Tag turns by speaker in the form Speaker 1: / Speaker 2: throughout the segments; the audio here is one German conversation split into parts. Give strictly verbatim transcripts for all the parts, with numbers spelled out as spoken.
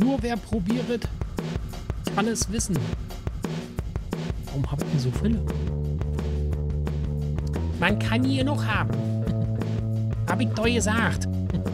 Speaker 1: Nur wer probiert, kann es wissen. Warum habe ich denn so viele? Man kann hier noch haben. Hab ich doch gesagt.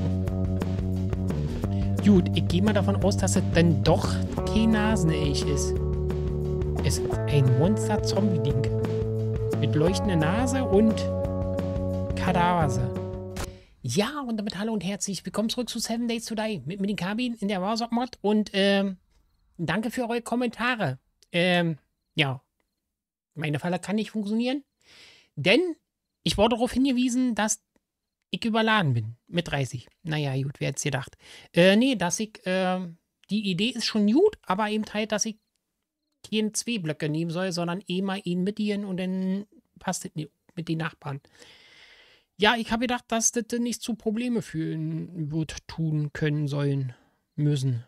Speaker 1: Gut, ich gehe mal davon aus, dass es dann doch kein Nasenelch ist. Es ist ein Monster-Zombie-Ding. Mit leuchtender Nase und Kadaver. Ja, und damit hallo und herzlich willkommen zurück zu Seven Days to Die mit mir, den Kabin in der Warsock-Mod. Und ähm, danke für eure Kommentare. Ähm, ja, meine Falle kann nicht funktionieren, denn ich wurde darauf hingewiesen, dass ich überladen bin mit dreißig. Naja, gut, wer hätte es gedacht. Äh, nee, dass ich, äh, die Idee ist schon gut, aber eben halt, dass ich keine zwei Blöcke nehmen soll, sondern eh mal ihn mit ihnen und dann passt es nicht mit den Nachbarn. Ja, ich habe gedacht, dass das nicht zu Probleme führen wird, tun können, sollen, müssen.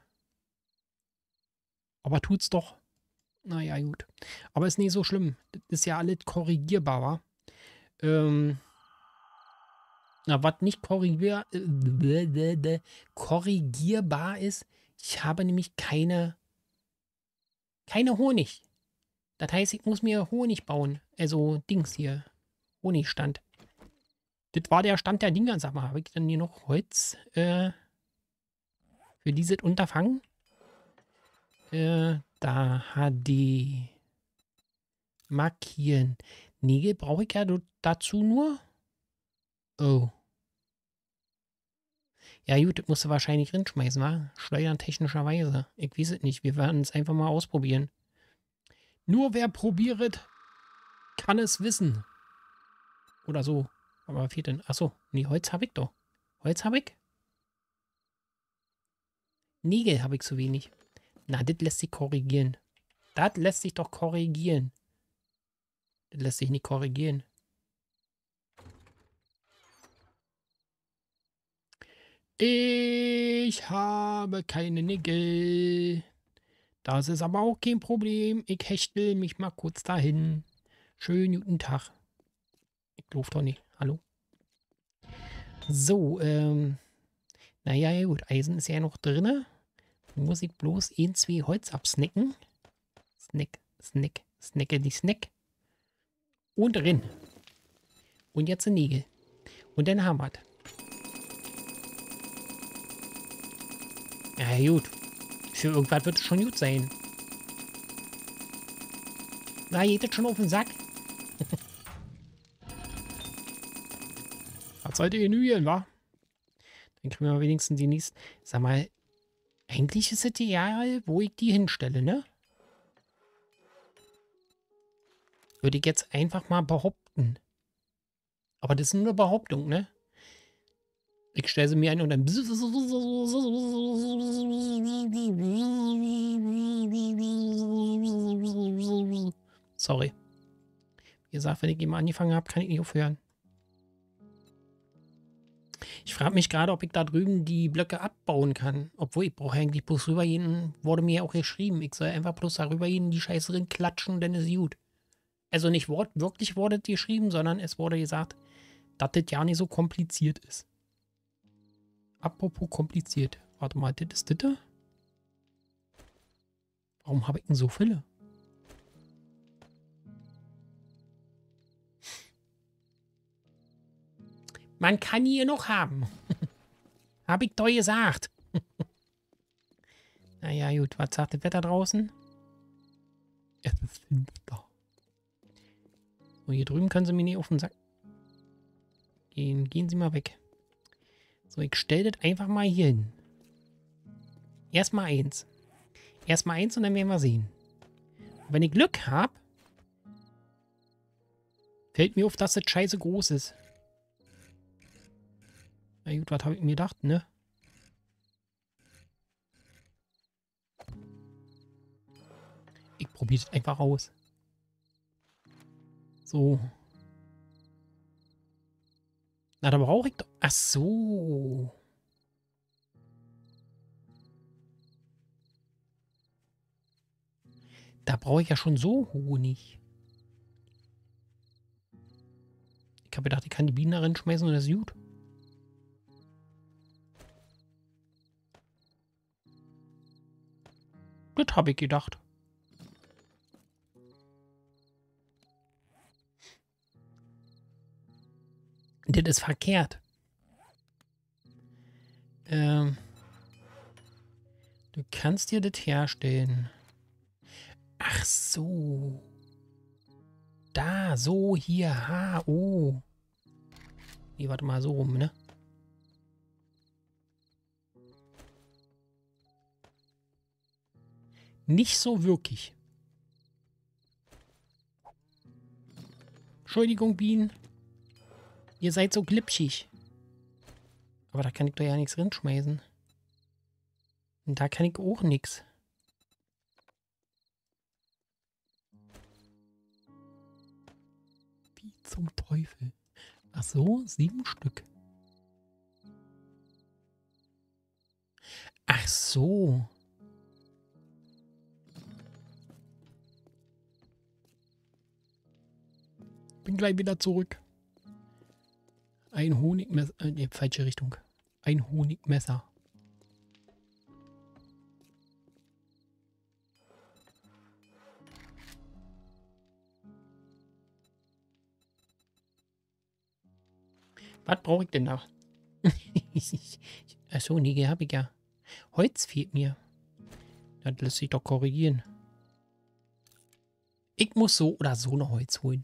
Speaker 1: Aber tut's doch. Naja, gut. Aber ist nicht so schlimm. Das ist ja alles korrigierbar, wa? Ähm. Na, was nicht korrigier äh, korrigierbar ist, ich habe nämlich keine, keine Honig. Das heißt, ich muss mir Honig bauen. Also Dings hier. Honigstand. Das war der Stand der Dinger. Sag mal, habe ich dann hier noch Holz äh, für dieses Unterfangen? Äh, da H D. Markieren. Nägel brauche ich ja dazu nur. Oh. Ja gut, das musst du wahrscheinlich rinschmeißen, wa? Schleudern technischerweise. Ich weiß es nicht. Wir werden es einfach mal ausprobieren. Nur wer probiert, kann es wissen. Oder so. Aber was fehlt denn? Achso, nee, Holz habe ich doch. Holz habe ich? Nägel habe ich zu wenig. Na, das lässt sich korrigieren. Das lässt sich doch korrigieren. Das lässt sich nicht korrigieren. Ich habe keine Nägel. Das ist aber auch kein Problem. Ich hechtel mich mal kurz dahin. Schönen guten Tag. Ich durfte doch nicht. Hallo? So, ähm. Naja, gut. Eisen ist ja noch drin. Muss ich bloß ein, zwei Holz absnacken. Snack, Snack, Snacke die Snack. Und drin. Und jetzt ein Nägel. Und dann haben wir es. Ja, gut. Für irgendwas wird es schon gut sein. Na, geht das schon auf den Sack? Was sollt ihr genügen, wa? Dann kriegen wir wenigstens die nächsten. Sag mal, eigentlich ist es ideal, wo ich die hinstelle, ne? Würde ich jetzt einfach mal behaupten. Aber das ist nur eine Behauptung, ne? Ich stelle sie mir ein und dann... Sorry. Wie gesagt, wenn ich eben angefangen habe, kann ich nicht aufhören. Ich frage mich gerade, ob ich da drüben die Blöcke abbauen kann. Obwohl, ich brauche eigentlich bloß rübergehen. Wurde mir ja auch geschrieben. Ich soll einfach bloß da rübergehen, die Scheiße drin klatschen, dann ist gut. Also nicht Wort, wirklich wurde geschrieben, sondern es wurde gesagt, dass das ja nicht so kompliziert ist. Apropos kompliziert. Warte mal, das ist das? Warum habe ich denn so viele? Man kann hier noch haben. Habe ich doch gesagt. Naja, gut. Was sagt das Wetter draußen? Es ist finster. So, hier drüben können sie mir nicht auf den Sack gehen. Gehen Sie mal weg. So, ich stelle das einfach mal hier hin. Erstmal eins. Erstmal eins und dann werden wir sehen. Und wenn ich Glück habe, fällt mir auf, dass das scheiße groß ist. Na gut, was habe ich mir gedacht, ne? Ich probiere es einfach aus. So. Na, da brauche ich doch... Ach so. Da brauche ich ja schon so Honig. Ich habe gedacht, ich kann die Bienen da reinschmeißen und das ist gut. Das habe ich gedacht. Das ist verkehrt. Ähm, du kannst dir das herstellen. Ach so. Da, so, hier, ha, oh. Nee, warte mal, so rum, ne? Nicht so wirklich. Entschuldigung, Bienen. Ihr seid so glitschig. Aber da kann ich doch ja nichts rinschmeißen. Und da kann ich auch nichts. Wie zum Teufel. Ach so, sieben Stück. Ach so. Bin gleich wieder zurück. Ein Honigmesser. Äh, nee, falsche Richtung. Ein Honigmesser. Was brauche ich denn noch? Achso, nee, habe ich ja. Holz fehlt mir. Das lässt sich doch korrigieren. Ich muss so oder so noch Holz holen.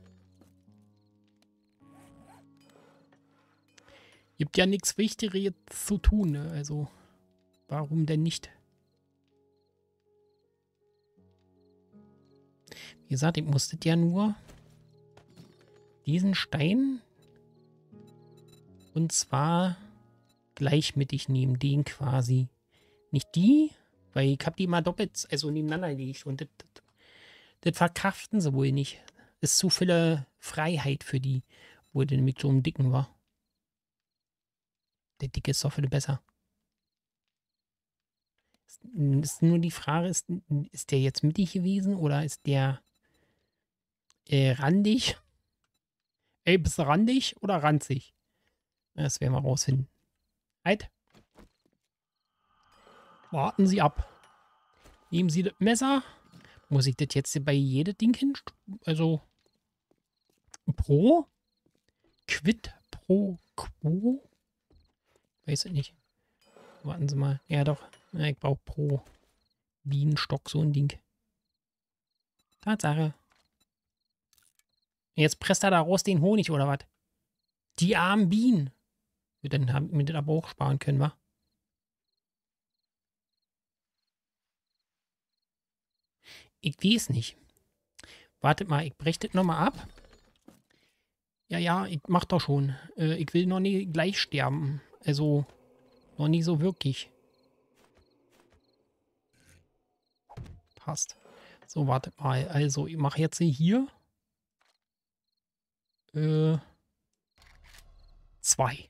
Speaker 1: Gibt ja nichts Wichtigeres zu tun, ne? Also, warum denn nicht? Wie gesagt, ich musste ja nur diesen Stein und zwar gleichmittig nehmen, den quasi. Nicht die, weil ich habe die mal doppelt, also nebeneinander gelegt und das, das, das verkraften sie wohl nicht. Ist zu viel Freiheit für die, wo der nämlich so im Dicken war. Der Dicke ist doch viel besser. Ist, ist nur die Frage, ist, ist der jetzt mittig gewesen oder ist der äh, randig? Ey, bist du randig oder ranzig? Das werden wir rausfinden. Halt. Warten Sie ab. Nehmen Sie das Messer. Muss ich das jetzt bei jedem Ding hin? Also pro? Quid pro quo? Weiß ich nicht. Warten Sie mal. Ja doch. Ja, ich brauche pro Bienenstock so ein Ding. Tatsache. Jetzt presst er da raus den Honig oder was? Die armen Bienen. Dann haben wir das aber auch sparen können, wa? Ich weiß nicht. Wartet mal, ich breche das nochmal ab. Ja, ja, ich mach doch schon. Äh, ich will noch nicht gleich sterben. Also, noch nicht so wirklich. Passt. So, wartet mal. Also, ich mache jetzt hier äh, zwei.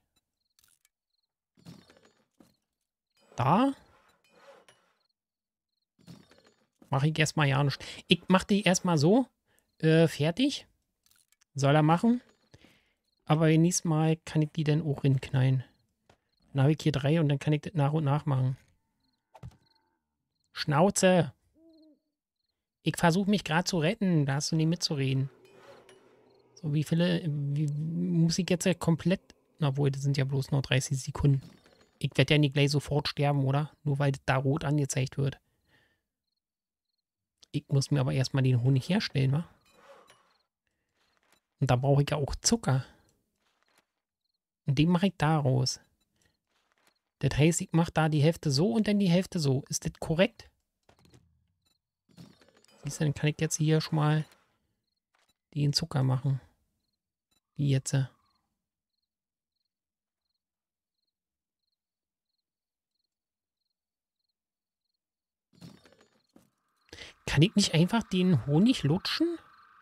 Speaker 1: Da mache ich erstmal ja nicht. Ich mache die erstmal so äh, fertig. Soll er machen. Aber nächstes Mal kann ich die dann auch hinknallen. Dann habe ich hier drei und dann kann ich das nach und nach machen. Schnauze! Ich versuche mich gerade zu retten. Da hast du nicht mitzureden. So, wie viele... Wie, muss ich jetzt ja komplett... Obwohl, das sind ja bloß noch dreißig Sekunden. Ich werde ja nicht gleich sofort sterben, oder? Nur weil das da rot angezeigt wird. Ich muss mir aber erstmal den Honig herstellen, wa? Und da brauche ich ja auch Zucker. Und den mache ich daraus. Das heißt, ich mache da die Hälfte so und dann die Hälfte so. Ist das korrekt? Siehst du, dann kann ich jetzt hier schon mal den Zucker machen. Wie jetzt. Kann ich nicht einfach den Honig lutschen?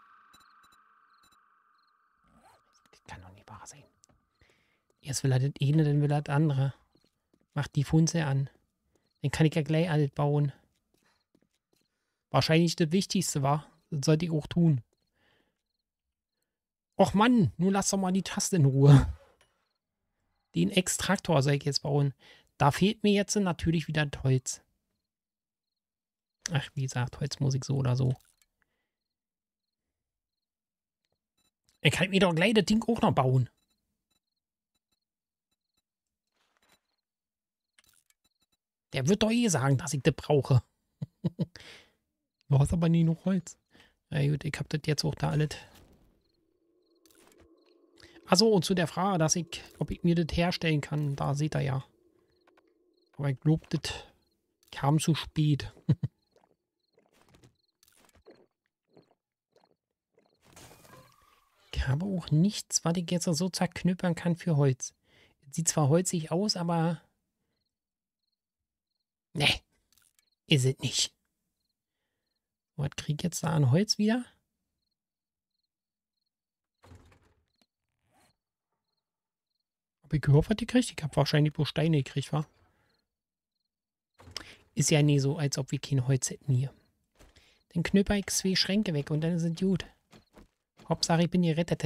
Speaker 1: Das kann doch nicht wahr sein. Erst will er das eine, dann will er das andere. Macht die Funze an. Dann kann ich ja gleich alles bauen. Wahrscheinlich das Wichtigste war. Das sollte ich auch tun. Och Mann, nun lass doch mal die Taste in Ruhe. Den Extraktor soll ich jetzt bauen. Da fehlt mir jetzt natürlich wieder das Holz. Ach, wie gesagt, Holzmusik so oder so. Ich kann mir doch gleich das Ding auch noch bauen. Der wird doch eh sagen, dass ich das brauche. Du hast aber nie noch Holz. Na gut, ich hab das jetzt auch da alles. Achso, und zu der Frage, dass ich, ob ich mir das herstellen kann, da seht ihr ja. Aber ich glaube, das kam zu spät. Ich habe auch nichts, was ich jetzt so zerknüppern kann für Holz. Sieht zwar holzig aus, aber... Ne, ist es nicht. Was krieg ich jetzt da an Holz wieder? Hab ich gehofft, was ich kriege? Ich habe wahrscheinlich bloß Steine gekriegt, wa? Ist ja nie so, als ob wir kein Holz hätten hier. Dann knüpper ich zwei Schränke weg und dann ist es gut. Hauptsache, ich bin gerettet.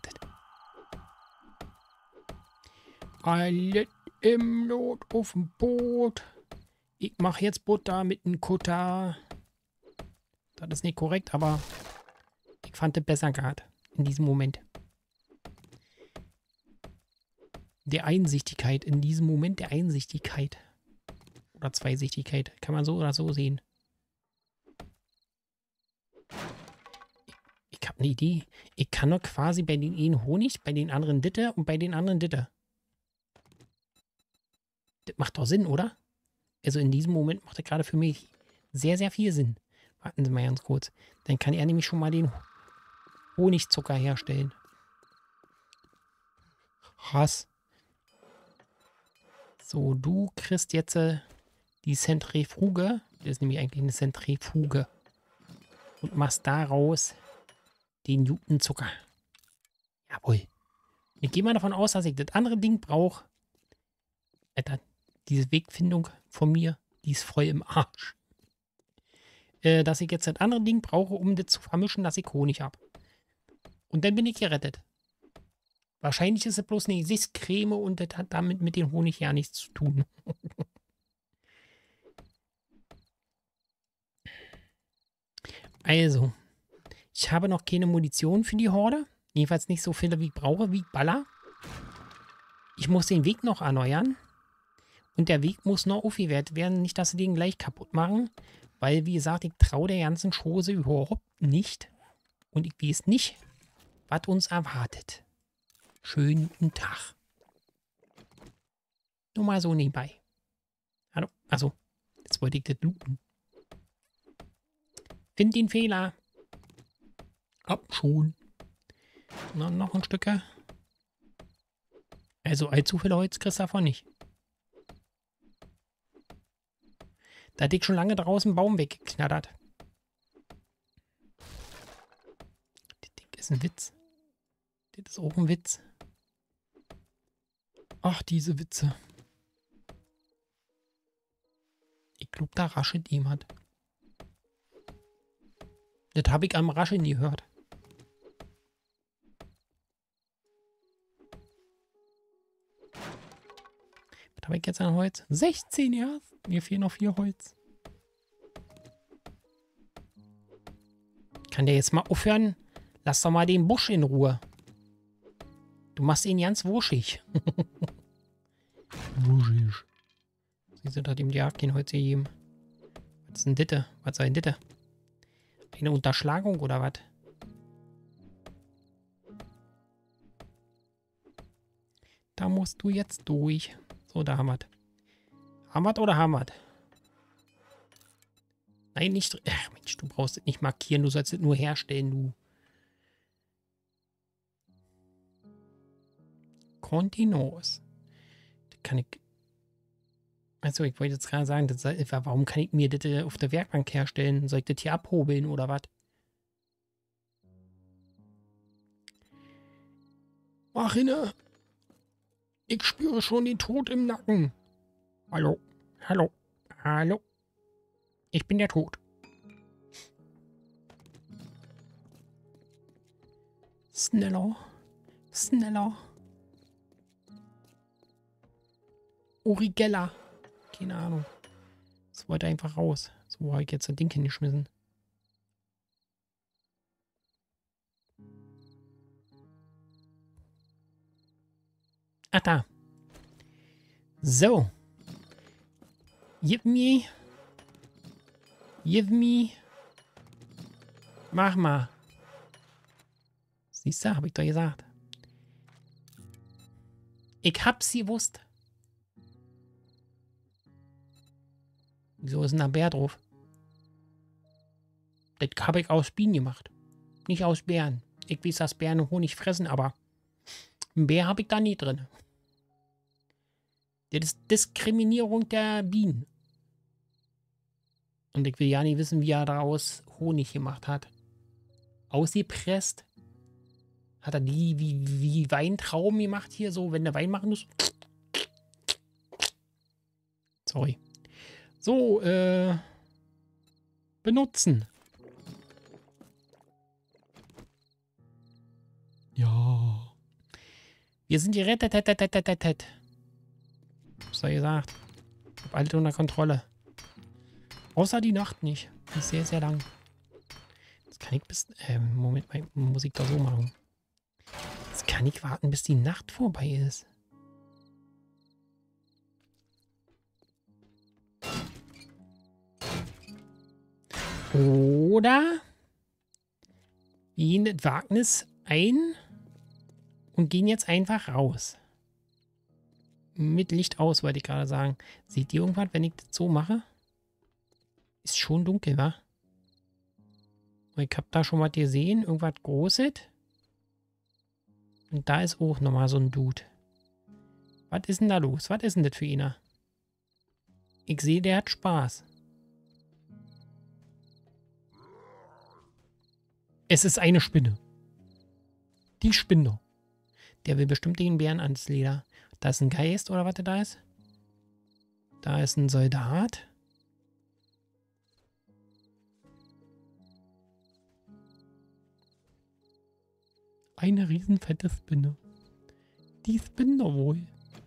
Speaker 1: Alle im Not auf dem Boot. Ich mache jetzt Butter mit einem Kutter. Das ist nicht korrekt, aber ich fand es besser gerade in diesem Moment. Der Einsichtigkeit, in diesem Moment der Einsichtigkeit. Oder Zweisichtigkeit, kann man so oder so sehen. Ich, ich habe eine Idee. Ich kann doch quasi bei den einen Honig, bei den anderen Ditte und bei den anderen Ditte. Das macht doch Sinn, oder? Also in diesem Moment macht das gerade für mich sehr, sehr viel Sinn. Warten Sie mal ganz kurz. Dann kann er nämlich schon mal den Honigzucker herstellen. Krass. So, du kriegst jetzt äh, die Zentrifuge. Das ist nämlich eigentlich eine Zentrifuge. Und machst daraus den Jutenzucker. Jawohl. Ich gehe mal davon aus, dass ich das andere Ding brauche. Alter, diese Wegfindung von mir, die ist voll im Arsch. Äh, dass ich jetzt das andere Ding brauche, um das zu vermischen, dass ich Honig habe. Und dann bin ich gerettet. Wahrscheinlich ist es bloß eine Gesichtscreme und das hat damit mit dem Honig ja nichts zu tun. Also, ich habe noch keine Munition für die Horde. Jedenfalls nicht so viele, wie ich brauche, wie ich baller. Ich muss den Weg noch erneuern. Und der Weg muss noch aufgewertet werden. Nicht, dass sie den gleich kaputt machen. Weil, wie gesagt, ich traue der ganzen Chose überhaupt nicht. Und ich weiß nicht, was uns erwartet. Schönen guten Tag. Nur mal so nebenbei. Hallo? Achso, jetzt wollte ich das looten. Find den Fehler. Ab schon. Na, noch ein Stück. Also allzu viel Holz kriegst du davon nicht. Da hat ich schon lange draußen einen Baum weggeknattert. Das Ding ist ein Witz. Das ist auch ein Witz. Ach, diese Witze. Ich glaube, da raschelt jemand. Das habe ich am Rascheln gehört. Was habe ich jetzt an Holz? sechzehn, ja. Mir fehlen noch vier Holz. Kann der jetzt mal aufhören? Lass doch mal den Busch in Ruhe. Du machst ihn ganz wuschig. Wuschig. Sie sind halt ihm die kein Holz gegeben. Was ist denn Ditte? Was soll denn Ditte? Eine Unterschlagung oder was? Da musst du jetzt durch. So, da haben wir es. Haben wir oder haben wir es? Nein, nicht. Ach Mensch, du brauchst es nicht markieren. Du sollst es nur herstellen, du. Continuous. Das kann ich. Also, ich wollte jetzt gerade sagen, das, warum kann ich mir das auf der Werkbank herstellen? Soll ich das hier abhobeln oder was? Mach hinne! Ich spüre schon den Tod im Nacken. Hallo, hallo, hallo. Ich bin der Tod. Schneller, schneller. Urigella. Keine Ahnung. So, wollte einfach raus. So habe ich jetzt das Ding hingeschmissen. Ach, da. So. Give me. Give me. Mach mal. Siehst du, habe ich doch gesagt. Ich hab's gewusst. Wieso ist denn da ein Bär drauf? Das habe ich aus Bienen gemacht. Nicht aus Bären. Ich weiß, dass Bären Honig fressen, aber ein Bär habe ich da nie drin. Das ist Diskriminierung der Bienen. Und ich will ja nicht wissen, wie er daraus Honig gemacht hat. Ausgepresst. Hat er die wie, wie Weintrauben gemacht hier, so, wenn der Wein machen muss. Sorry. So, äh. Benutzen. Ja. Wir sind gerettet. Was soll ich gesagt? Ich hab alles unter Kontrolle. Außer die Nacht nicht. Die ist sehr, sehr lang. Jetzt kann ich bis. Äh, Moment, muss ich da so machen. Jetzt kann ich warten, bis die Nacht vorbei ist. Oder wir gehen das Wagnis ein und gehen jetzt einfach raus. Mit Licht aus, wollte ich gerade sagen. Seht ihr irgendwas, wenn ich das so mache? Ist schon dunkel, wa? Ich habe da schon mal gesehen, irgendwas Großes. Und da ist auch nochmal so ein Dude. Was ist denn da los? Was ist denn das für einer? Ich sehe, der hat Spaß. Es ist eine Spinne. Die Spinne. Der will bestimmt den Bären ans Leder. Da ist ein Geist, oder was da ist? Da ist ein Soldat. Eine riesenfette Spinne. Die Spinne wohl.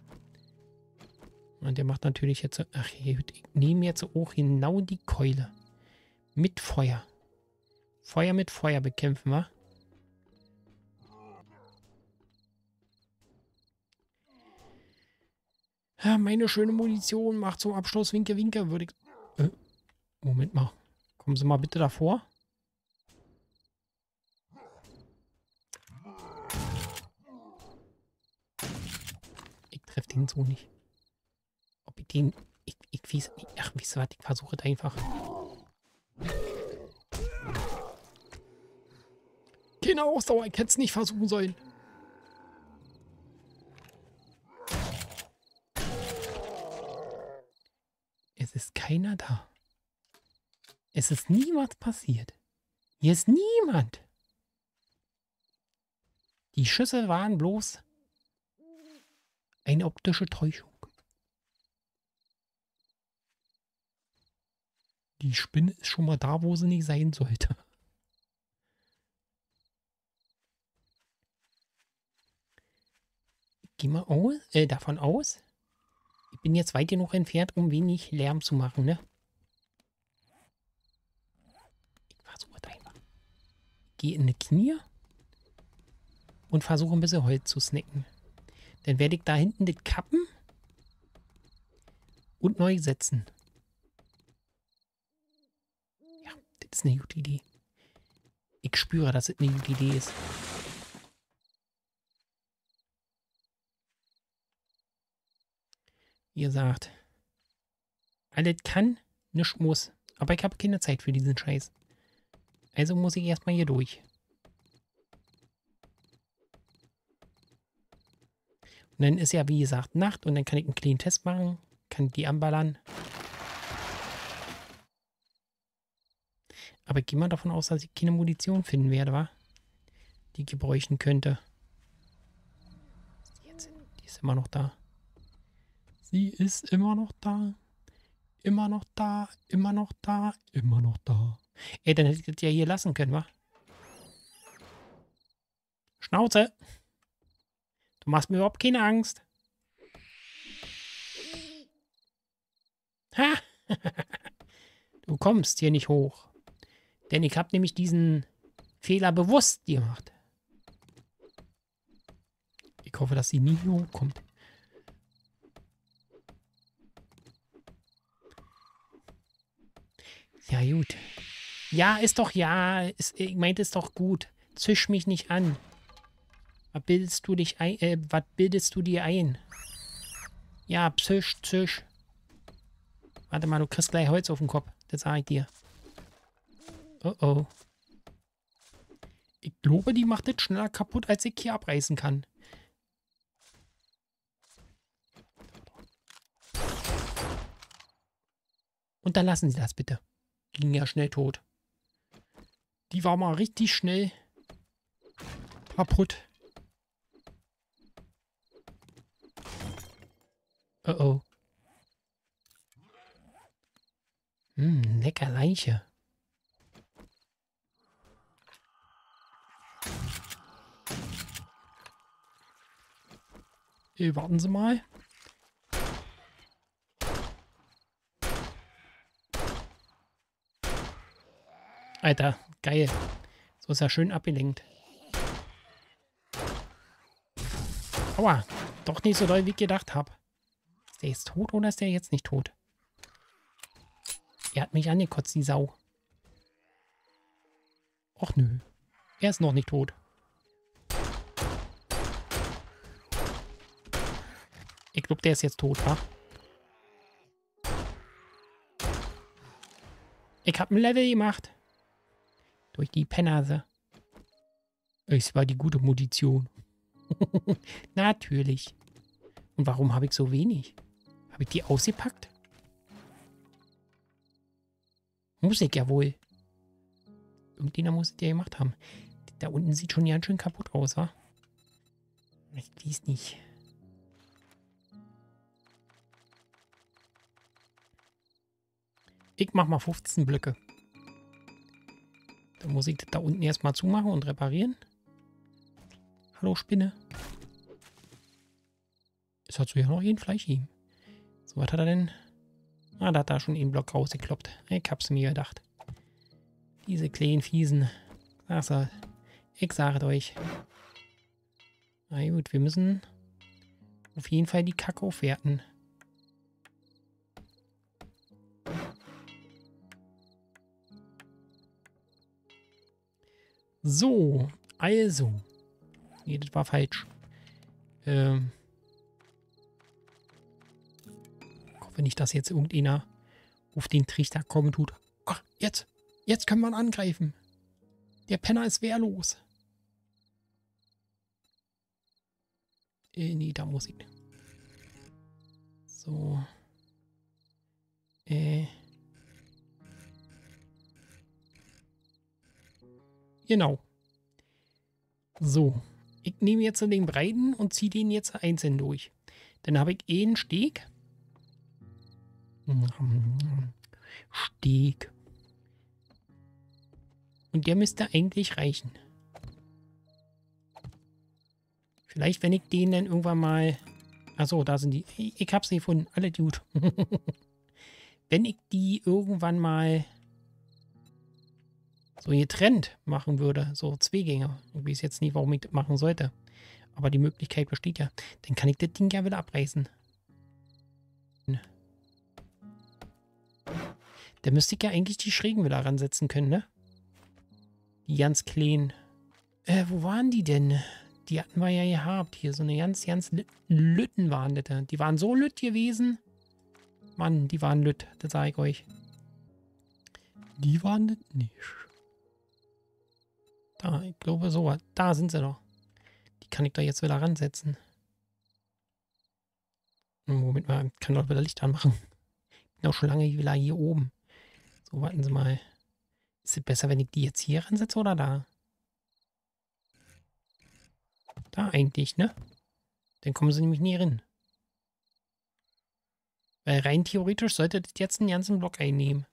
Speaker 1: Und der macht natürlich jetzt... Ach, ich nehme jetzt auch genau die Keule. Mit Feuer. Feuer mit Feuer bekämpfen, wa? Ja, meine schöne Munition macht zum Abschluss Winke, Winke, würde ich... Äh, Moment mal. Kommen Sie mal bitte davor. Ich treffe den so nicht. Ob ich den... Ich, ich weiß nicht. Ach, wisst ihr was? Ich versuche es einfach. Keine Ausdauer, ich hätte es nicht versuchen sollen. Es ist keiner da. Es ist niemals passiert. Hier ist niemand. Die Schüsse waren bloß eine optische Täuschung. Die Spinne ist schon mal da, wo sie nicht sein sollte. Geh mal aus, äh, davon aus. Ich bin jetzt weit genug entfernt, um wenig Lärm zu machen, ne? Ich versuche es einfach. Gehe in die Knie und versuche ein bisschen Holz zu snacken. Dann werde ich da hinten das kappen und neu setzen. Ja, das ist eine gute Idee. Ich spüre, dass es eine gute Idee ist. Wie gesagt, alles kann, nichts muss. Aber ich habe keine Zeit für diesen Scheiß. Also muss ich erstmal hier durch. Und dann ist ja, wie gesagt, Nacht und dann kann ich einen kleinen Test machen. Kann die anballern. Aber ich gehe mal davon aus, dass ich keine Munition finden werde, wa? Die ich bräuchten könnte. Jetzt, die ist immer noch da. Sie ist immer noch da. Immer noch da. Immer noch da. Immer noch da. Ey, dann hätte ich das ja hier lassen können, wa? Schnauze. Du machst mir überhaupt keine Angst. Ha! Du kommst hier nicht hoch. Denn ich habe nämlich diesen Fehler bewusst gemacht. Ich hoffe, dass sie nie hier hochkommt. Ja, gut. Ja, ist doch ja. Ist, ich meinte, ist doch gut. Zisch mich nicht an. Was bildest du dich ein? Äh, was bildest du dir ein? Ja, psisch, zisch. Warte mal, du kriegst gleich Holz auf den Kopf. Das sage ich dir. Oh oh. Ich glaube, die macht das schneller kaputt, als ich hier abreißen kann. Und dann lassen Sie das bitte. Ging ja schnell tot. Die war mal richtig schnell kaputt. Oh oh. Hm, lecker Leiche. Hey, warten Sie mal. Alter, geil. So ist er schön abgelenkt. Aua, doch nicht so doll, wie ich gedacht habe. Ist der jetzt tot oder ist der jetzt nicht tot? Er hat mich angekotzt, die Sau. Och nö, er ist noch nicht tot. Ich glaube, der ist jetzt tot, wa? Ich habe ein Level gemacht. Durch die Pennase. Es war die gute Munition. Natürlich. Und warum habe ich so wenig? Habe ich die ausgepackt? Muss ich ja wohl. Irgendjemand muss es ja gemacht haben. Da unten sieht schon ganz schön kaputt aus, wa? Ich weiß nicht. Ich mach mal fünfzehn Blöcke. Dann muss ich das da unten erstmal zumachen und reparieren. Hallo Spinne. Es hat so ja noch jeden Fleisch ihm. So, was hat er denn? Ah, da hat er schon einen Block rausgekloppt. Ich hab's mir gedacht. Diese kleinen Fiesen. Also, ich sage euch. Na gut, wir müssen auf jeden Fall die Kacke aufwerten. So, also. Nee, das war falsch. Ähm. Ich hoffe nicht, dass jetzt irgendeiner auf den Trichter kommen tut. Ach, jetzt. Jetzt können wir ihn angreifen. Der Penner ist wehrlos. Äh, nee, da muss ich. So. Äh. Genau. So. Ich nehme jetzt den breiten und ziehe den jetzt einzeln durch. Dann habe ich eh einen Steg. Steg. Und der müsste eigentlich reichen. Vielleicht, wenn ich den dann irgendwann mal... Achso, da sind die... Ich, ich habe sie gefunden. Alle gut. Wenn ich die irgendwann mal so getrennt machen würde, so Zweigänge. Ich weiß jetzt nicht, warum ich das machen sollte. Aber die Möglichkeit besteht ja. Dann kann ich das Ding ja wieder abreißen. Da müsste ich ja eigentlich die Schrägen wieder ransetzen können, ne? Die ganz kleinen. Äh, wo waren die denn? Die hatten wir ja gehabt. Hier so eine ganz, ganz Lütten waren das. Die waren so lütt gewesen. Mann, die waren lütt. Das sage ich euch. Die waren das nicht. Da, ich glaube so. Da sind sie doch. Die kann ich da jetzt wieder ransetzen. Moment mal, ich kann doch wieder Licht anmachen. Ich bin auch schon lange wieder hier oben. So, warten Sie mal. Ist es besser, wenn ich die jetzt hier ransetze oder da? Da eigentlich, ne? Dann kommen sie nämlich nie rein. Weil rein theoretisch sollte das jetzt einen ganzen Block einnehmen.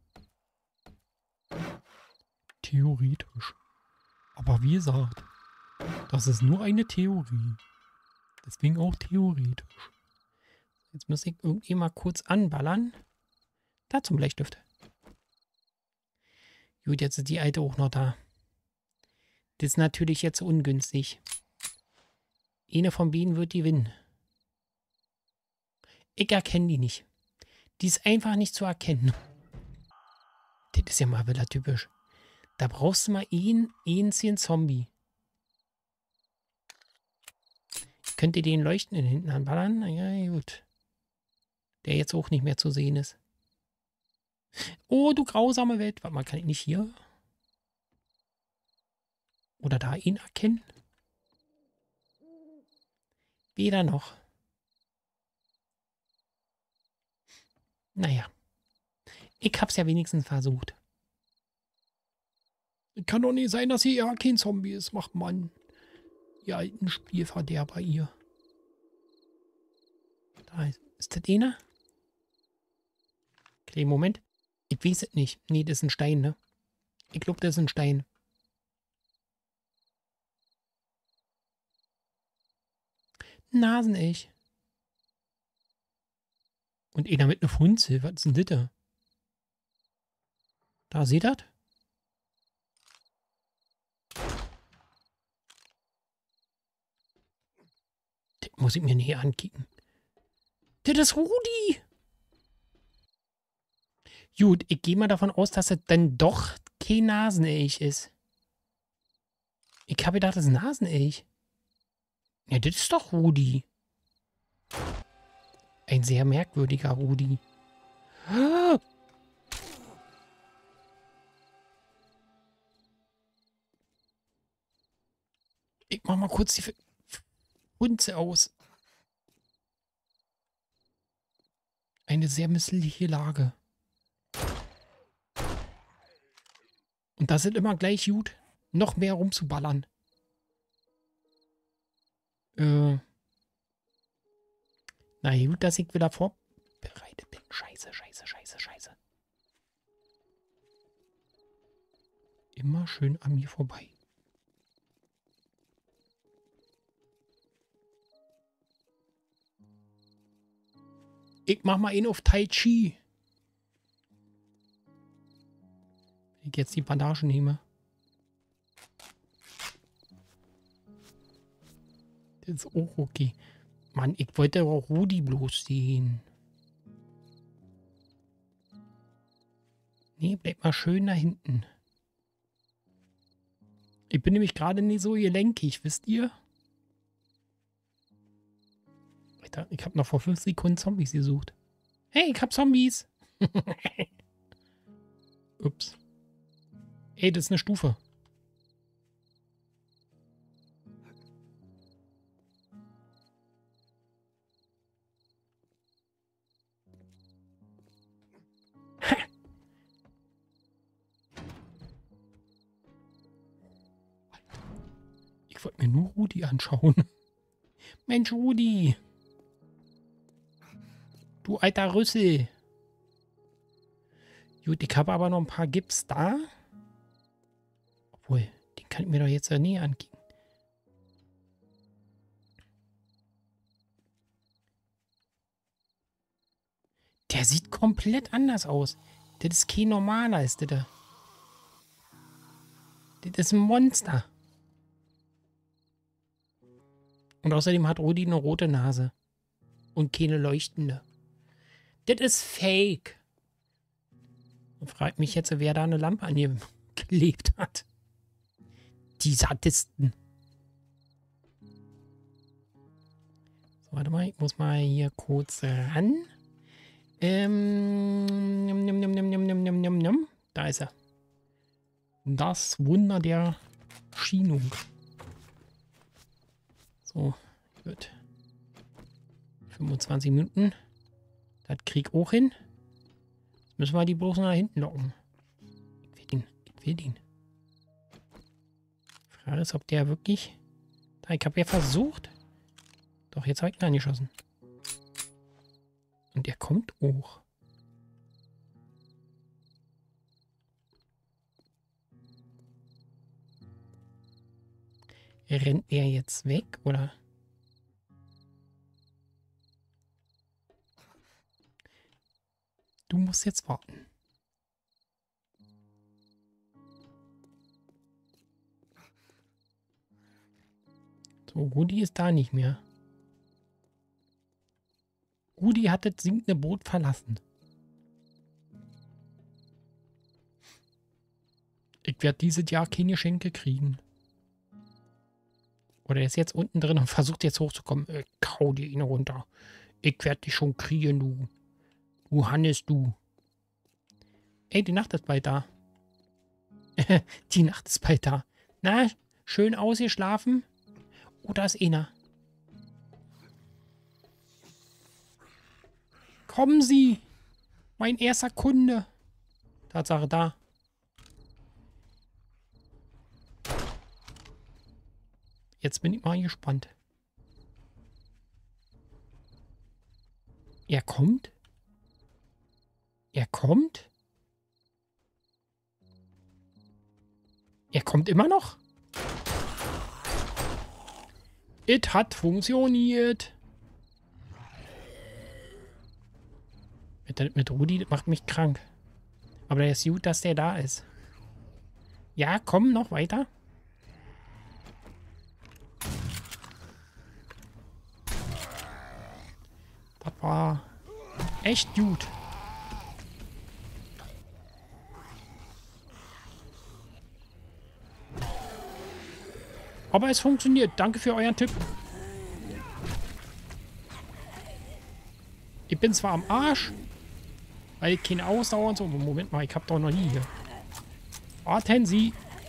Speaker 1: Theoretisch. Aber wie gesagt, das ist nur eine Theorie. Deswegen auch theoretisch. Jetzt muss ich irgendwie mal kurz anballern. Da zum Bleistift. Gut, jetzt ist die alte auch noch da. Das ist natürlich jetzt ungünstig. Eine von beiden wird gewinnen. Ich erkenne die nicht. Die ist einfach nicht zu erkennen. Das ist ja mal wieder typisch. Da brauchst du mal einen einzigen Zombie. Könnt ihr den Leuchten in hinten anballern? Na ja, gut. Der jetzt auch nicht mehr zu sehen ist. Oh, du grausame Welt. Warte mal, kann ich nicht hier? Oder da ihn erkennen? Weder noch. Naja. Ich hab's ja wenigstens versucht. Kann doch nicht sein, dass hier ja kein Zombie ist, macht man. Ihr alten Spielverderber, ihr. Da ist, ist das einer? Okay, Moment. Ich weiß es nicht. Nee, das ist ein Stein, ne? Ich glaube, das ist ein Stein. Nasenelch. Und einer mit einer Funzel. Was ist denn das da? Da, seht ihr das? Das muss ich mir näher ankicken. Das ist Rudi! Gut, ich gehe mal davon aus, dass es dann doch kein Nasenelch ist. Ich habe gedacht, das ist ein Nasenelch. Ja, das ist doch Rudi. Ein sehr merkwürdiger Rudi. Ich mach mal kurz die Funze aus. Eine sehr missliche Lage. Und da sind immer gleich gut, noch mehr rumzuballern. Äh. Na gut, dass ich wieder vorbereitet bin. Scheiße, scheiße, scheiße, scheiße. Immer schön an mir vorbei. Ich mach mal ihn auf Tai Chi. Wenn ich jetzt die Bandagen nehme. Das ist auch okay. Mann, ich wollte auch Rudi bloß sehen. Nee, bleib mal schön da hinten. Ich bin nämlich gerade nicht so gelenkig, wisst ihr? Alter, ich habe noch vor fünf Sekunden Zombies gesucht. Hey, ich hab Zombies. Ups. Ey, das ist eine Stufe. Ich wollte mir nur Rudi anschauen. Mensch, Rudi. Du alter Rüssel. Gut, ich habe aber noch ein paar Gips da. Obwohl, den kann ich mir doch jetzt ja näher ankicken. Der sieht komplett anders aus. Das ist kein normaler, ist das da. Das ist ein Monster. Und außerdem hat Rudi eine rote Nase. Und keine leuchtende. Das ist fake. Und fragt mich jetzt, wer da eine Lampe angeklebt hat. Die Sadisten. So, warte mal, ich muss mal hier kurz ran. Ähm, nimm, nimm, nimm, nimm, nimm, nimm, nimm, nimm. Da ist er. Das Wunder der Schienung. So, gut. fünfundzwanzig Minuten. Das krieg ich auch hin. Jetzt müssen wir die bloß nach hinten locken. Ich will den. Ich will den. Frage ist, ob der wirklich... Da, ich habe ja versucht. Doch, jetzt habe ich ihn angeschossen. Und der kommt hoch. Rennt er jetzt weg, oder? Du musst jetzt warten. So, Rudi ist da nicht mehr. Rudi hat das sinkende Boot verlassen. Ich werde dieses Jahr keine Geschenke kriegen. Oder er ist jetzt unten drin und versucht jetzt hochzukommen. Ich kau dir ihn runter. Ich werde dich schon kriegen, du. Du Hannes, du. Ey, die Nacht ist bald da. Die Nacht ist bald da. Na, schön ausgeschlafen? Oh, da ist einer. Kommen Sie! Mein erster Kunde. Tatsache da. Jetzt bin ich mal gespannt. Er kommt? Er kommt? Er kommt immer noch? Es hat funktioniert. Mit, mit Rudi, das macht mich krank. Aber der ist gut, dass der da ist. Ja, komm, noch weiter. Das war echt gut. Aber es funktioniert. Danke für euren Tipp. Ich bin zwar am Arsch, weil ich keine Ausdauer und so. Moment mal, ich hab doch noch nie hier. Warten Sie.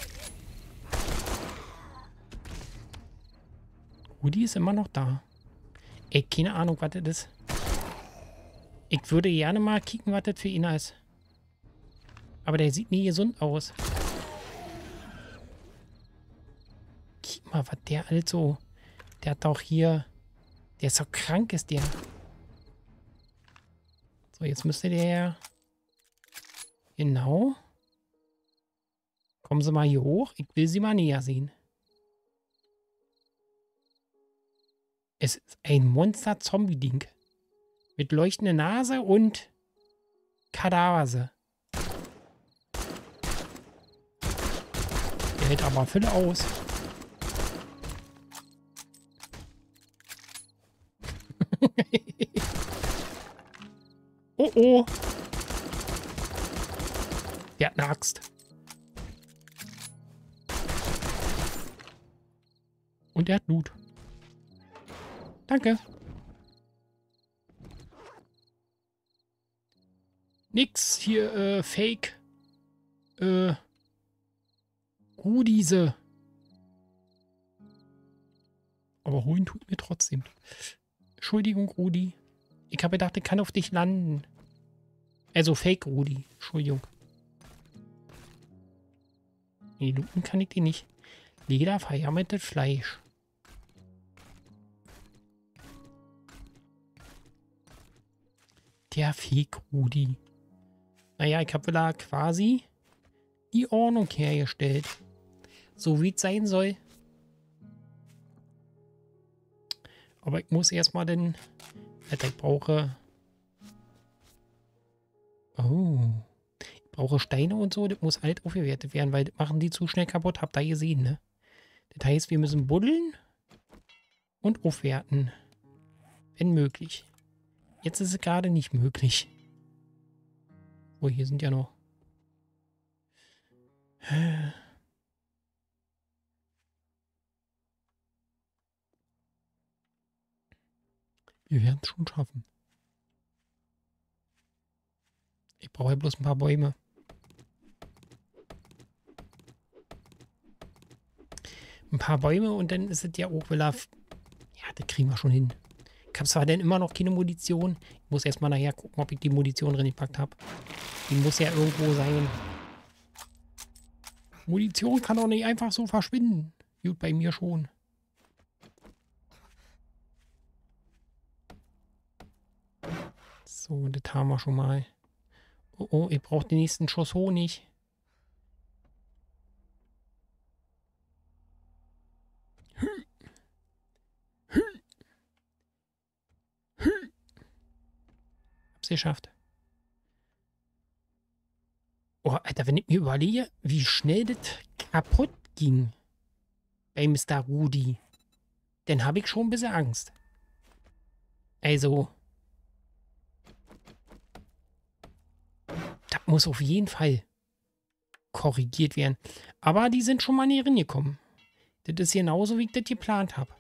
Speaker 1: Rudi ist immer noch da. Ey, keine Ahnung, was das ist. Ich würde gerne mal kicken, was das für ihn ist. Aber der sieht nie gesund aus. Kick mal, was der also... Der hat doch hier... Der ist so krank, ist der. So, jetzt müsste der ja... Genau. Kommen Sie mal hier hoch. Ich will Sie mal näher sehen. Es ist ein Monster-Zombie-Ding. Mit leuchtender Nase und Kadaver. Der hält aber Fülle aus. Oh oh. Der hat eine Axt. Und er hat Blut. Danke. Nix hier, äh, Fake. Äh. Rudise. Aber holen tut mir trotzdem. Entschuldigung, Rudi. Ich habe gedacht, ich kann auf dich landen. Also Fake Rudi. Entschuldigung. Nee, looten kann ich die nicht. Leder verjammertes Fleisch. Der Fake Rudi. Naja, ich habe da quasi die Ordnung hergestellt. So wie es sein soll. Aber ich muss erstmal den... Alter, ich brauche... Oh. Ich brauche Steine und so. Das muss alt aufgewertet werden, weil das machen die zu schnell kaputt. Habt ihr gesehen, ne? Das heißt, wir müssen buddeln und aufwerten. Wenn möglich. Jetzt ist es gerade nicht möglich. Oh, hier sind ja noch... Wir werden es schon schaffen. Ich brauche ja bloß ein paar Bäume. Ein paar Bäume und dann ist es ja auch wieder... Ja, das kriegen wir schon hin. Ich habe zwar dann immer noch keine Munition. Ich muss erstmal nachher gucken, ob ich die Munition drin gepackt habe. Die muss ja irgendwo sein. Munition kann doch nicht einfach so verschwinden. Gut, bei mir schon. So, das haben wir schon mal. Oh, oh, ich brauche den nächsten Schuss Honig. Hab's geschafft. Oh, Alter, wenn ich mir überlege, wie schnell das kaputt ging bei Mister Rudi. dann habe ich schon ein bisschen Angst. Also, das muss auf jeden Fall korrigiert werden. Aber die sind schon mal nie reingekommen. Das ist genauso, wie ich das geplant habe.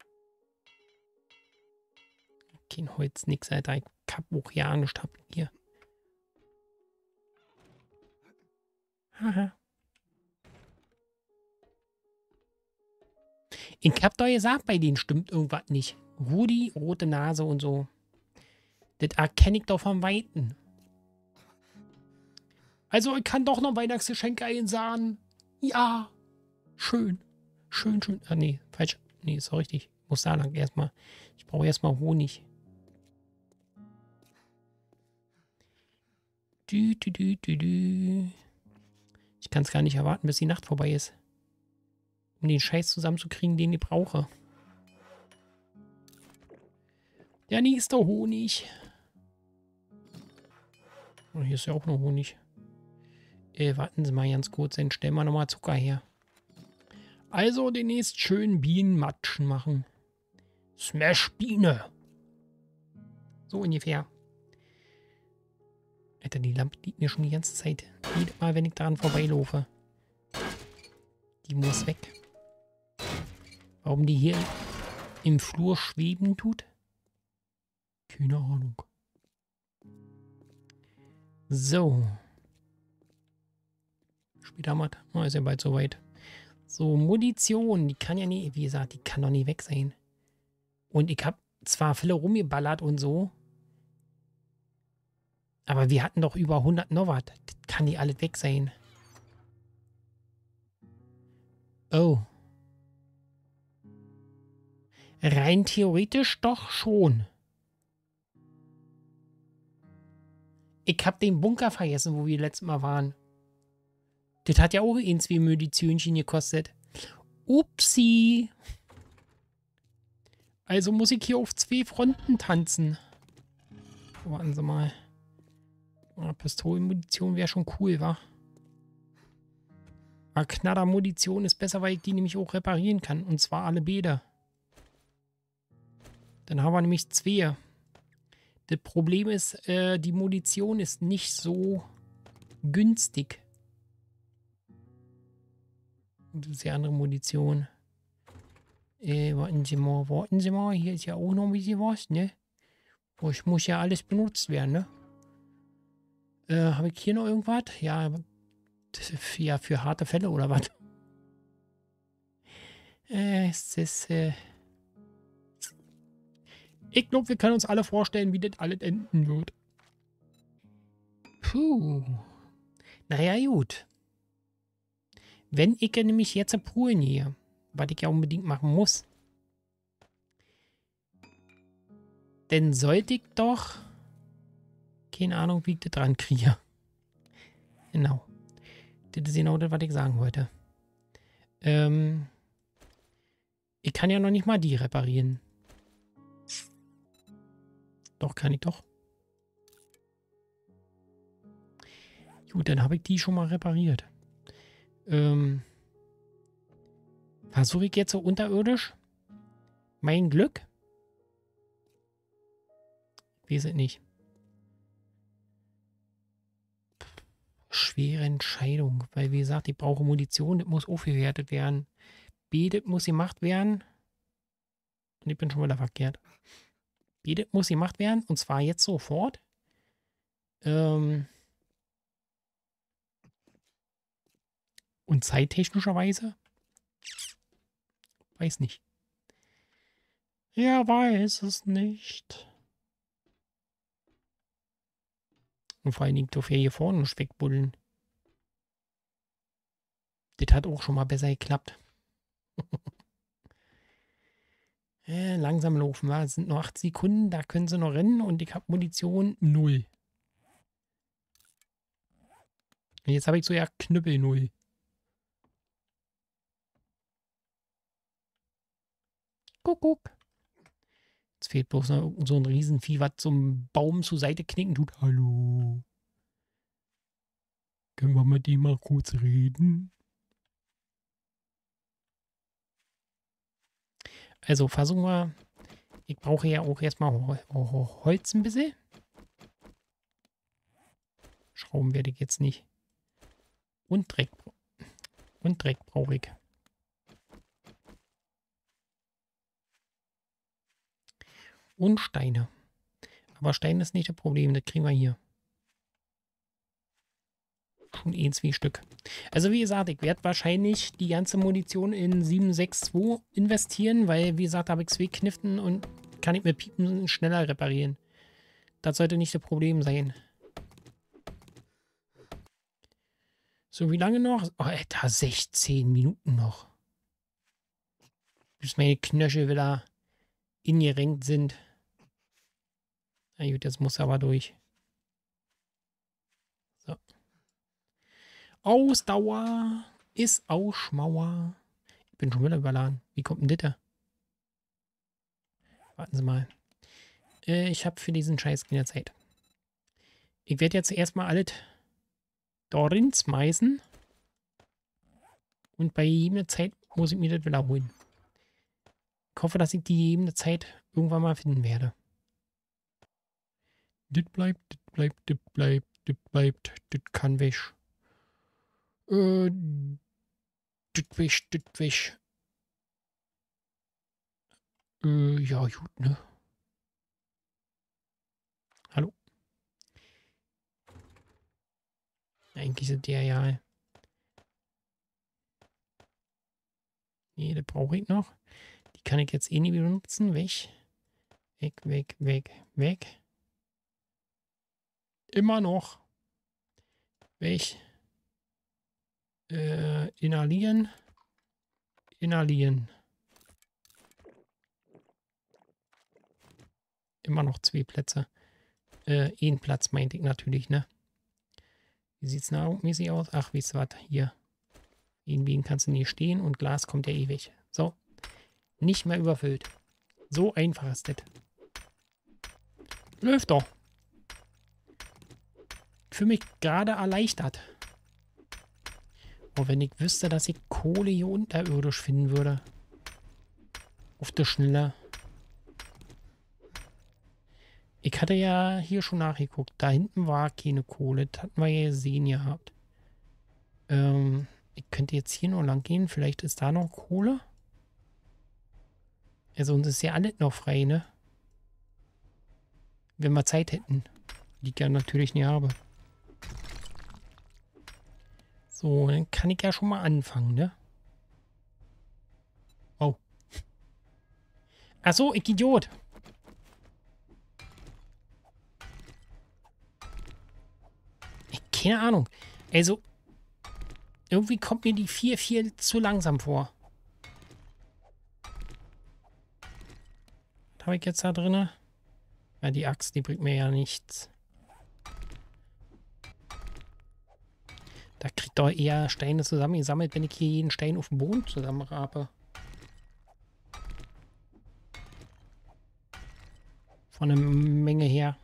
Speaker 1: Kein Holz, nix, Alter. Ich hab auch ja nicht hab hier. Haha. Ich hab doch gesagt, bei denen stimmt irgendwas nicht. Rudi, rote Nase und so. Das erkenne ich doch vom Weiten. Also, ich kann doch noch Weihnachtsgeschenke einsahen. Ja. Schön. Schön, schön. Ah, nee, falsch. Nee, ist doch richtig. Ich muss da lang erstmal. Ich brauche erstmal Honig. Dü, dü, dü, dü, dü. Ich kann es gar nicht erwarten, bis die Nacht vorbei ist. Um den Scheiß zusammenzukriegen, den ich brauche. Der nächste Honig. Oh, hier ist ja auch noch Honig. Äh, warten Sie mal ganz kurz, dann stellen wir nochmal Zucker her. Also demnächst schön Bienenmatschen machen. Smash Biene. So ungefähr. Alter, die Lampe liegt mir schon die ganze Zeit. Jedes Mal, wenn ich daran vorbeilaufe. Die muss weg. Warum die hier im Flur schweben tut? Keine Ahnung. So. Später mal. Oh, ist ja bald soweit. So, Munition. Die kann ja nie, wie gesagt, die kann doch nie weg sein. Und ich habe zwar viele rumgeballert und so. Aber wir hatten doch über hundert Novat. Das kann die alles weg sein. Oh. Rein theoretisch doch schon. Ich hab den Bunker vergessen, wo wir letztes Mal waren. Das hat ja auch ein, zwei Munitionchen gekostet. Upsi. Also muss ich hier auf zwei Fronten tanzen. Warten Sie mal. Oh, Pistolenmunition wäre schon cool, wa? Aber Knallermunition ist besser, weil ich die nämlich auch reparieren kann. Und zwar alle Bäder. Dann haben wir nämlich zwei. Das Problem ist, äh, die Munition ist nicht so günstig. Das ist die andere Munition. Äh, warten Sie mal, warten Sie mal. Hier ist ja auch noch ein bisschen was, ne? Boah, ich muss ja alles benutzt werden, ne? Äh, habe ich hier noch irgendwas? Ja, ja, für harte Fälle oder was? Äh, es ist, äh ich glaube, wir können uns alle vorstellen, wie das alles enden wird. Puh. Naja, gut. Wenn ich nämlich jetzt ein Pool hier, was ich ja unbedingt machen muss, dann sollte ich doch, keine Ahnung, wie ich das dran kriege. Genau. Das ist genau das, was ich sagen wollte. Ähm, ich kann ja noch nicht mal die reparieren. Doch, kann ich doch. Gut, dann habe ich die schon mal repariert. Ähm, versuche ich jetzt so unterirdisch? Mein Glück? Ich weiß es nicht. Schwere Entscheidung, weil wie gesagt, ich brauche Munition, das muss aufgewertet werden. B, das muss gemacht werden. Und ich bin schon wieder verkehrt. B, das muss gemacht werden, und zwar jetzt sofort. Ähm und zeittechnischerweise? Weiß nicht. Er weiß es nicht. Und vor allen Dingen darf er hier vorne nicht wegbuddeln. Das hat auch schon mal besser geklappt. äh, langsam laufen wir. Es sind noch acht Sekunden, da können sie noch rennen und ich habe Munition null. Und jetzt habe ich so ja Knüppel null. Guck, guck. Jetzt fehlt bloß noch so ein Riesenvieh, was zum Baum zur Seite knicken tut. Hallo. Können wir mit dem mal kurz reden? Also versuchen wir. Ich brauche ja auch erstmal Holz ein bisschen. Schrauben werde ich jetzt nicht. Und Dreck. Und Dreck brauche ich. Und Steine. Aber Stein ist nicht das Problem, das kriegen wir hier. Schon eh zwei Stück. Also wie gesagt, ich werde wahrscheinlich die ganze Munition in sieben sechs zwei investieren, weil wie gesagt, da habe ich zwei Kniften und kann ich mit Piepen schneller reparieren. Das sollte nicht das Problem sein. So, wie lange noch? Oh, Alter, sechzehn Minuten noch. Bis meine Knöchel wieder ingerenkt sind. Na gut, jetzt muss er aber durch. So. Ausdauer ist Ausschmauer. Ich bin schon wieder überladen. Wie kommt denn das da? Warten Sie mal. Äh, ich habe für diesen Scheiß keine Zeit. Ich werde jetzt erstmal alles darin schmeißen. Und bei jedem Zeit muss ich mir das wieder holen. Ich hoffe, dass ich die jedem Zeit irgendwann mal finden werde. Das bleibt, das bleibt, das bleibt, das bleibt, das kann weg. Äh, das weg, das weg. Äh, ja, gut, ne? Hallo? Eigentlich sind der ja. Nee, das brauche ich noch. Die kann ich jetzt eh nie benutzen. Weg. Weg, weg, weg, weg. Immer noch. Weg. Äh, inhalieren. Inhalieren. Immer noch zwei Plätze. Äh, ein Platz meinte ich natürlich, ne? Wie sieht es nahrungsmäßig aus? Ach, wie ist was? Hier. In Bienen kannst du nie stehen und Glas kommt ja ewig. So. Nicht mehr überfüllt. So einfach ist das. Läuft doch. Für mich gerade erleichtert. Oh, wenn ich wüsste, dass ich Kohle hier unterirdisch finden würde. Auf der Schnelle. Ich hatte ja hier schon nachgeguckt. Da hinten war keine Kohle. Das hatten wir ja gesehen gehabt. Ähm, ich könnte jetzt hier noch lang gehen. Vielleicht ist da noch Kohle. Also uns ist ja alles noch frei, ne? Wenn wir Zeit hätten. Die ich ja natürlich nicht habe. So, dann kann ich ja schon mal anfangen, ne? Oh. Ach so, ich Idiot. Ich, keine Ahnung. Also, irgendwie kommt mir die vier vier zu langsam vor. Was habe ich jetzt da drin? Ja, die Axt, die bringt mir ja nichts. Da kriegt doch eher Steine zusammengesammelt, wenn ich hier jeden Stein auf dem Boden zusammenrape. Von der Menge her.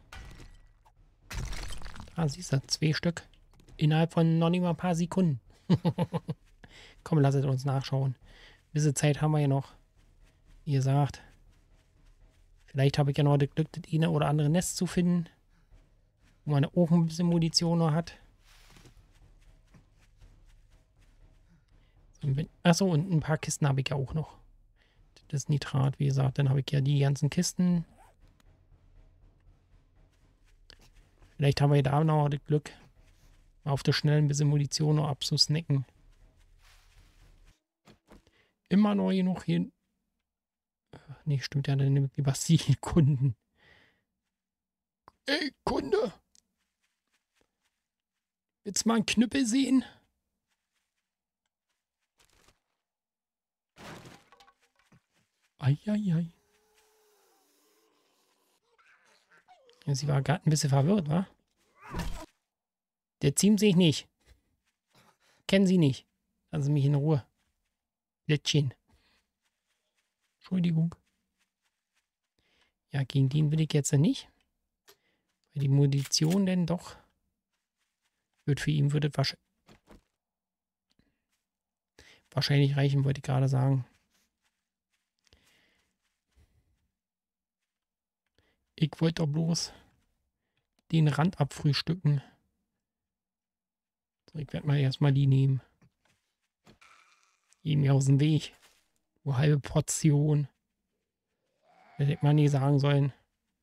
Speaker 1: Ah, siehst du, zwei Stück. Innerhalb von noch nicht mal ein paar Sekunden. Komm, lasst uns nachschauen. Diese Zeit haben wir ja noch. Wie gesagt. Vielleicht habe ich ja noch das Glück, das eine oder andere Nest zu finden. Wo man auch ein bisschen Munition noch hat. Achso, und ein paar Kisten habe ich ja auch noch. Das Nitrat, wie gesagt. Dann habe ich ja die ganzen Kisten. Vielleicht haben wir da noch das Glück, auf der Schnelle ein bisschen Munition noch abzusnacken. Immer noch genug hier. Nee, stimmt ja, dann nimmt lieber sie Kunden. Ey, Kunde! Willst du mal einen Knüppel sehen? Eieiei. Ja, sie war gerade ein bisschen verwirrt, wa? Der ziemt sich nicht. Kennen Sie nicht. Lassen Sie mich in Ruhe. Lätzchen. Entschuldigung. Ja, gegen den will ich jetzt nicht. Weil die Munition denn doch wird für ihn würde wahrscheinlich wahrscheinlich reichen, wollte ich gerade sagen. Ich wollte doch bloß den Rand abfrühstücken. So, ich werde mal erstmal die nehmen. Geh mir aus dem Weg. Nur halbe Portion. Hätte ich mal nie sagen sollen.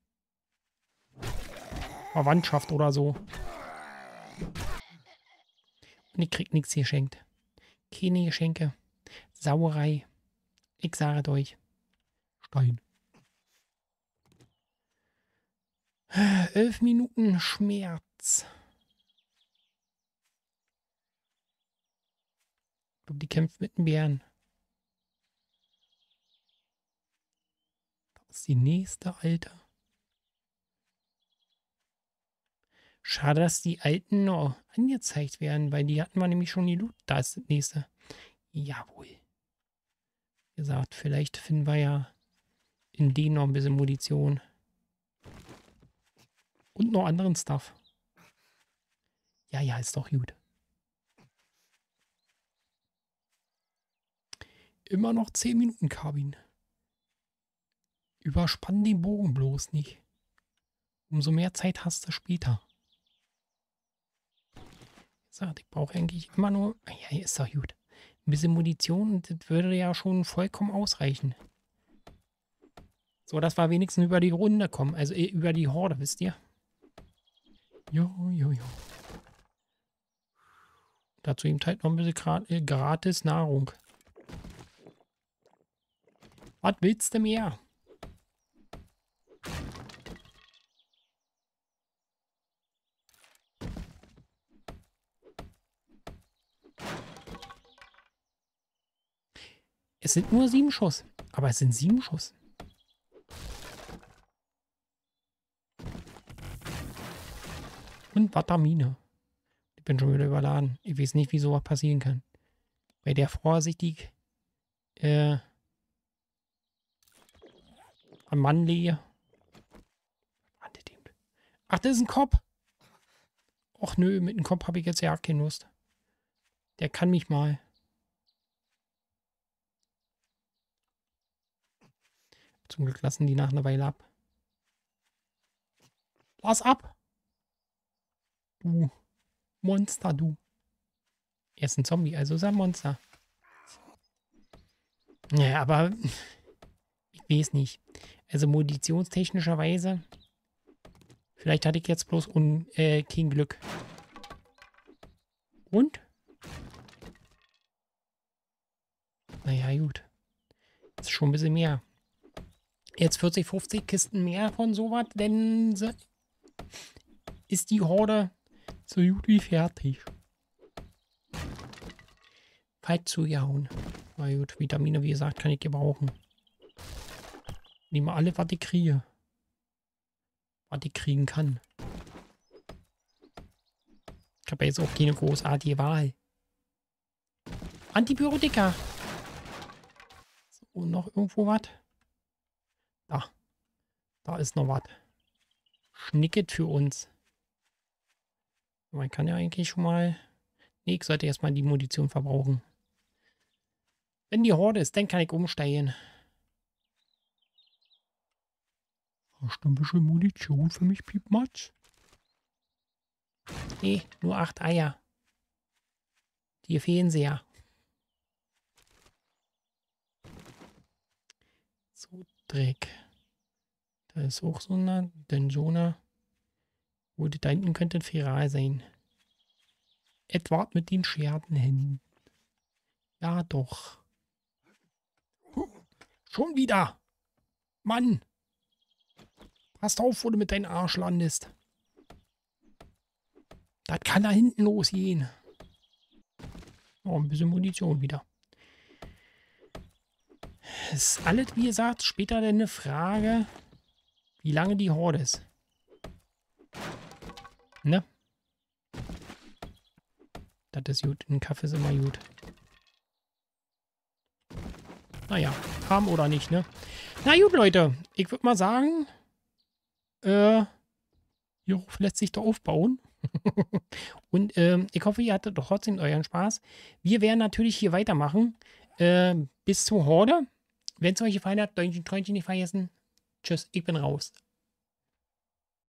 Speaker 1: Verwandtschaft oder so. Und ich krieg nichts geschenkt. Keine Geschenke. Sauerei. Ich sage euch. Stein. Elf Minuten Schmerz. Ich glaube, die kämpft mit dem Bären. Das ist die nächste alte. Schade, dass die alten noch angezeigt werden, weil die hatten wir nämlich schon die Loot. Da ist das nächste. Jawohl. Wie gesagt, vielleicht finden wir ja in denen noch ein bisschen Munition. Und noch anderen Stuff. Ja, ja, ist doch gut. Immer noch zehn Minuten, Kabin. Überspann den Bogen bloß nicht. Umso mehr Zeit hast du später. Ich brauche eigentlich immer nur... Ja, ist doch gut. Ein bisschen Munition und das würde ja schon vollkommen ausreichen. So, dass wir wenigstens über die Runde kommen. Also über die Horde, wisst ihr? Jo, jo, jo. Dazu eben halt noch ein bisschen gratis Nahrung. Was willst du mehr? Es sind nur sieben Schuss. Aber es sind sieben Schuss. Und Vitamine. Ich bin schon wieder überladen. Ich weiß nicht, wie sowas passieren kann. Bei der vorsichtig äh, am Mann lege. Ach, das ist ein Kopf. Och nö, mit dem Kopf habe ich jetzt ja keine Lust. Der kann mich mal. Zum Glück lassen die nach einer Weile ab. Lass ab! Du Monster, du. Er ist ein Zombie, also ist er ein Monster. Ja, aber ich weiß nicht. Also munitionstechnischerweise vielleicht hatte ich jetzt bloß un, äh, kein Glück. Und? Naja, gut. Das ist schon ein bisschen mehr. Jetzt vierzig, fünfzig Kisten mehr von sowas, denn ist die Horde so gut wie fertig. Weit zugehauen. Na gut, Vitamine, wie gesagt, kann ich gebrauchen. Nehme alle, was ich kriege. Was ich kriegen kann. Ich habe jetzt auch keine großartige Wahl. Antibiotika. So, noch irgendwo was? Da. Da ist noch was. Schnicket für uns. Man kann ja eigentlich schon mal... Nee, ich sollte erstmal die Munition verbrauchen. Wenn die Horde ist, dann kann ich umsteigen. Hast du ein bisschen Munition für mich, Piepmatsch? Nee, nur acht Eier. Die fehlen sehr. So, Dreck. Da ist auch so eine Dungeoner. Wo da hinten könnte ein Feral sein. Edward mit den Scherbenhänden. Ja, doch. Schon wieder. Mann. Passt auf, wo du mit deinem Arsch landest. Das kann da hinten losgehen. Oh, ein bisschen Munition wieder. Ist alles, wie gesagt, später dann eine Frage, wie lange die Horde ist. Ne? Das ist gut. Ein Kaffee ist immer gut. Naja, haben oder nicht, ne? Na gut, Leute. Ich würde mal sagen, äh, hier lässt sich doch aufbauen. Und ähm, ich hoffe, ihr hattet doch trotzdem euren Spaß. Wir werden natürlich hier weitermachen. Äh, bis zur Horde. Wenn es euch gefallen hat, Däumchen, Träumchen nicht vergessen. Tschüss, ich bin raus.